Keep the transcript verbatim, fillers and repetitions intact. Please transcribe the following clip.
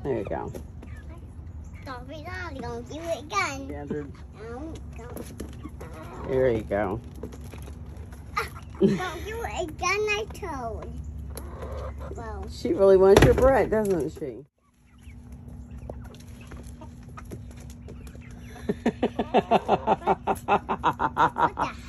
There you go. Don't be naughty, don't do it again. Yeah, there, Don't, don't. there you go. Don't do it again, I told. Well. She really wants your bread, doesn't she? What the